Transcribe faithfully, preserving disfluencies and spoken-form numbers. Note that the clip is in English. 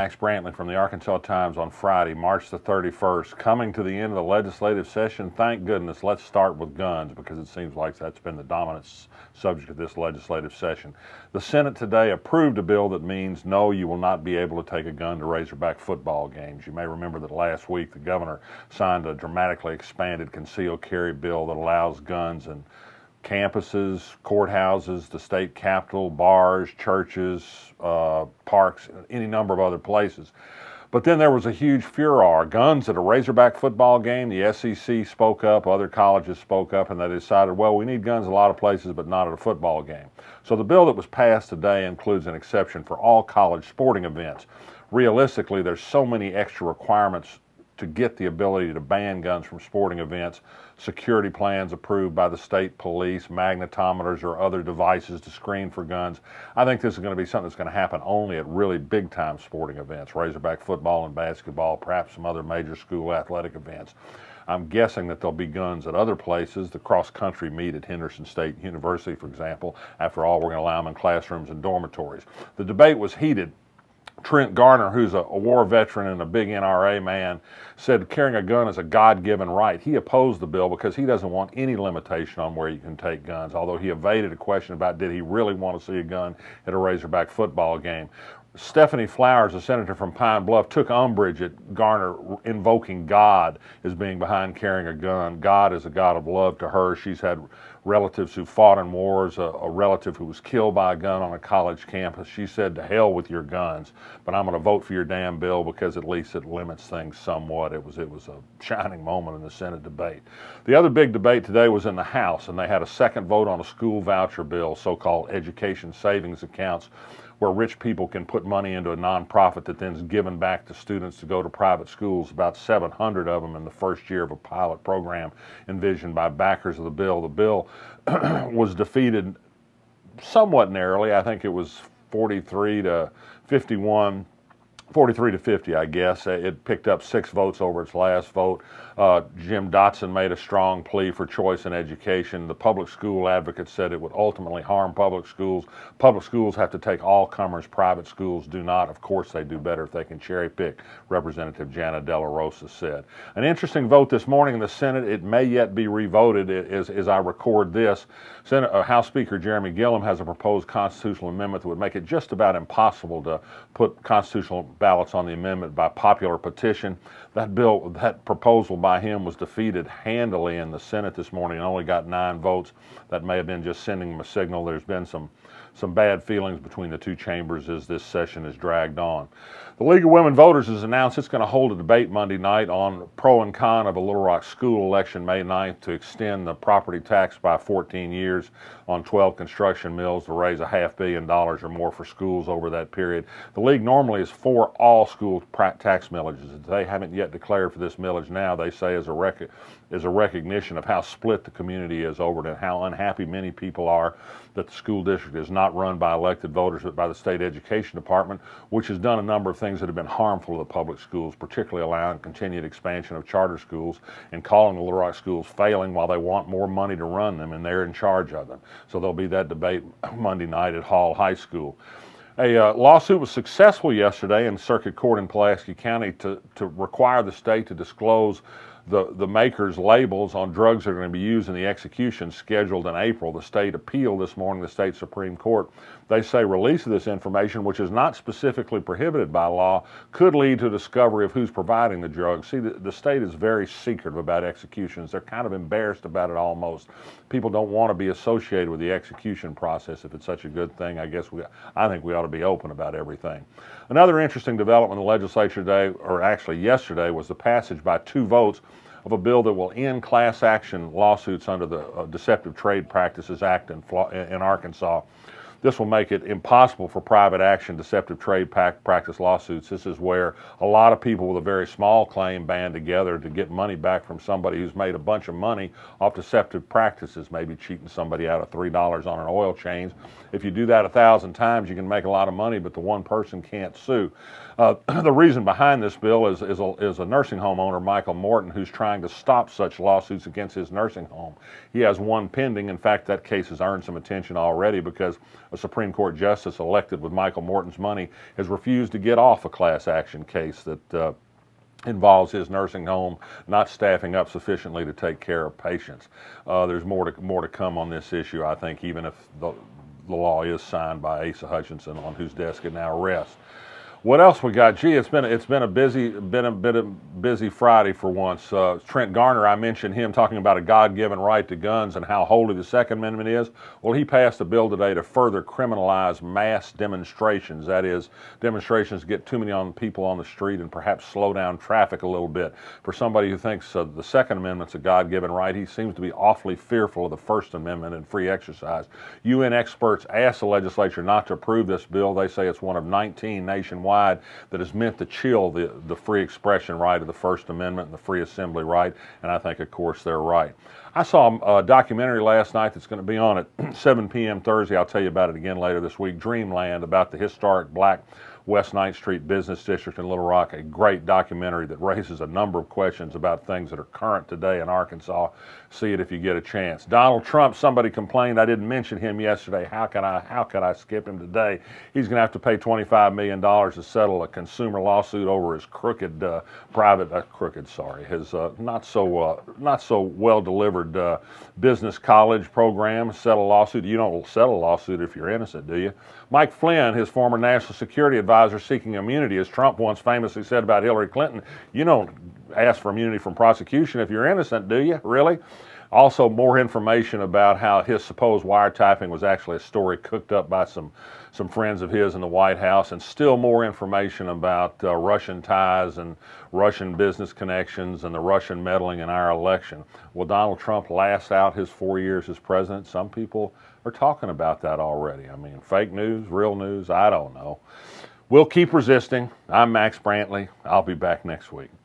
Max Brantley from the Arkansas Times on Friday, March the thirty-first. Coming to the end of the legislative session, thank goodness. Let's start with guns because it seems like that's been the dominant subject of this legislative session. The Senate today approved a bill that means no, you will not be able to take a gun to Razorback football games. You may remember that last week the governor signed a dramatically expanded concealed carry bill that allows guns in campuses, courthouses, the state capitol, bars, churches, uh, parks, any number of other places. But then there was a huge furor. Guns at a Razorback football game, the S E C spoke up, other colleges spoke up, and they decided, well, we need guns a lot of places, but not at a football game. So the bill that was passed today includes an exception for all college sporting events. Realistically, there's so many extra requirements to get the ability to ban guns from sporting events, security plans approved by the state police, magnetometers or other devices to screen for guns. I think this is going to be something that's going to happen only at really big time sporting events, Razorback football and basketball, perhaps some other major school athletic events. I'm guessing that there'll be guns at other places. The cross-country meet at Henderson State University, for example. After all, we're going to allow them in classrooms and dormitories. The debate was heated. Trent Garner, who's a, a war veteran and a big N R A man, said carrying a gun is a God-given right. He opposed the bill because he doesn't want any limitation on where you can take guns, although he evaded a question about did he really want to see a gun at a Razorback football game. Stephanie Flowers, a senator from Pine Bluff, took umbrage at Garner invoking God as being behind carrying a gun. God is a God of love to her. She's had relatives who fought in wars, a, a relative who was killed by a gun on a college campus. She said, to hell with your guns, but I'm going to vote for your damn bill because at least it limits things somewhat. It was, it was a shining moment in the Senate debate. The other big debate today was in the House, and they had a second vote on a school voucher bill, so-called education savings accounts, where rich people can put money into a nonprofit that then is given back to students to go to private schools, about seven hundred of them in the first year of a pilot program envisioned by backers of the bill. The bill was defeated somewhat narrowly. I think it was forty-three to fifty-one. forty-three to fifty, I guess. It picked up six votes over its last vote. Uh, Jim Dotson made a strong plea for choice in education. The public school advocates said it would ultimately harm public schools. Public schools have to take all comers. Private schools do not. Of course, they do better if they can cherry pick, Representative Jana De La Rosa said. An interesting vote this morning in the Senate. It may yet be revoted as, as I record this. Senate, uh, House Speaker Jeremy Gillum has a proposed constitutional amendment that would make it just about impossible to put constitutional ballots on the amendment by popular petition. That bill, that proposal by him was defeated handily in the Senate this morning and only got nine votes. That may have been just sending them a signal. There's been some some bad feelings between the two chambers as this session is dragged on. The League of Women Voters has announced it's going to hold a debate Monday night on pro and con of a Little Rock school election May ninth to extend the property tax by fourteen years on twelve construction mills to raise a half billion dollars or more for schools over that period. The League normally is for all school tax millages. They haven't yet declared for this millage now. They say as a, rec as a recognition of how split the community is over it and how unhappy many people are that the school district is not run by elected voters but by the state education department, which has done a number of things that have been harmful to the public schools, particularly allowing continued expansion of charter schools and calling the Little Rock schools failing while they want more money to run them and they're in charge of them. So there'll be that debate Monday night at Hall High School. A uh, lawsuit was successful yesterday in Circuit Court in Pulaski County to, to require the state to disclose the, the maker's labels on drugs that are going to be used in the execution scheduled in April. The state appealed this morning to the state Supreme Court. They say release of this information, which is not specifically prohibited by law, could lead to discovery of who's providing the drugs. See, the, the state is very secretive about executions. They're kind of embarrassed about it almost. People don't want to be associated with the execution process if it's such a good thing. I guess we, I think we ought to be open about everything. Another interesting development in the legislature today, or actually yesterday, was the passage by two votes of a bill that will end class action lawsuits under the uh, Deceptive Trade Practices Act in, in Arkansas. This will make it impossible for private action deceptive trade practice lawsuits. This is where a lot of people with a very small claim band together to get money back from somebody who's made a bunch of money off deceptive practices, maybe cheating somebody out of three dollars on an oil change. If you do that a thousand times, you can make a lot of money, but the one person can't sue. Uh, the reason behind this bill is, is, a, is a nursing home owner, Michael Morton, who's trying to stop such lawsuits against his nursing home. He has one pending. In fact, that case has earned some attention already because a Supreme Court justice elected with Michael Morton's money, has refused to get off a class action case that uh, involves his nursing home not staffing up sufficiently to take care of patients. Uh, there's more to more to come on this issue, I think, even if the, the law is signed by Asa Hutchinson, on whose desk it now rests. What else we got? Gee, it's been it's been a busy been a bit of busy Friday for once. Uh, Trent Garner, I mentioned him talking about a God-given right to guns and how holy the Second Amendment is. Well, he passed a bill today to further criminalize mass demonstrations. That is, demonstrations get too many on people on the street and perhaps slow down traffic a little bit. For somebody who thinks uh, the Second Amendment's a God-given right, he seems to be awfully fearful of the First Amendment and free exercise. U N experts asked the legislature not to approve this bill. They say it's one of nineteen nationwide that is meant to chill the, the free expression right of the First Amendment and the free assembly right, and I think, of course, they're right. I saw a documentary last night that's going to be on at seven p m Thursday. I'll tell you about it again later this week, Dreamland, about the historic black West Ninth Street Business District in Little Rock, a great documentary that raises a number of questions about things that are current today in Arkansas. See it if you get a chance. Donald Trump, somebody complained I didn't mention him yesterday. How can I, how can I skip him today? He's going to have to pay twenty-five million dollars to settle a consumer lawsuit over his crooked, uh, private, uh, crooked, sorry, his uh, not so, uh, not so well delivered uh, business college program. Settle a lawsuit. You don't settle a lawsuit if you're innocent, do you? Mike Flynn, his former national security advisor, seeking immunity. As Trump once famously said about Hillary Clinton, you don't ask for immunity from prosecution if you're innocent, do you? Really? Also, more information about how his supposed wiretapping was actually a story cooked up by some, some friends of his in the White House, and still more information about uh, Russian ties and Russian business connections and the Russian meddling in our election. Will Donald Trump last out his four years as president? Some people are talking about that already. I mean, fake news, real news, I don't know. We'll keep resisting. I'm Max Brantley. I'll be back next week.